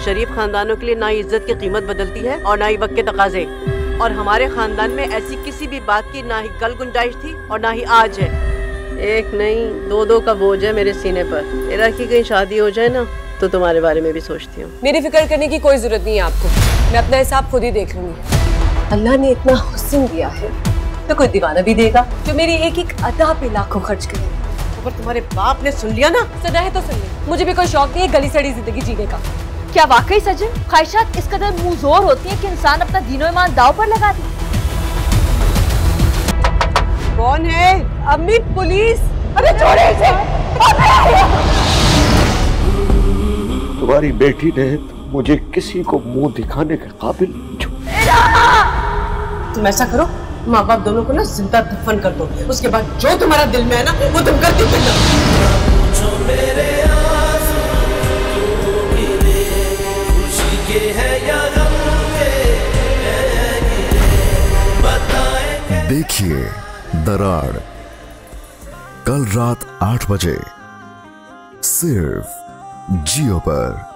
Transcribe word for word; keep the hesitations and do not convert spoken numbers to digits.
शरीफ खानदानों के लिए ना ही इज्जत की कीमत बदलती है और ना ही वक्त के तकाजे। और हमारे खानदान में ऐसी किसी भी बात की ना ही कल गुंजाइश थी और ना ही आज है। एक नहीं दो दो का बोझ है मेरे सीने पर। मेरा की कहीं शादी हो जाए ना तो तुम्हारे बारे में भी सोचती हूँ। मेरी फिक्र करने की कोई जरूरत नहीं है आपको, मैं अपना हिसाब खुद ही देख लूंगी। अल्लाह ने इतना हुस्न दिया है तो कोई दीवाना भी देगा जो मेरी एक एक अदा पे लाखों खर्च करे। अगर तुम्हारे बाप ने सुन लिया ना। सुना है तो सुन लिया, मुझे भी कोई शौक नहीं है गली सड़ी जिंदगी जीने का। क्या वाकई सजन ख्वाहिशात इस कदर मुंहजोर होती है कि इंसान अपना दीनो ईमान दाव पर लगा दे? कौन है? अम्मी पुलिस। अरे छोड़े इसे। तुम्हारी बेटी ने मुझे किसी को मुंह दिखाने के काबिल तुम ऐसा करो, माँ बाप दोनों को ना जिंदा दफन कर दो, उसके बाद जो तुम्हारा दिल में है ना वो तुम करती फिरना। देखिए दरार कल रात आठ बजे सिर्फ जियो पर।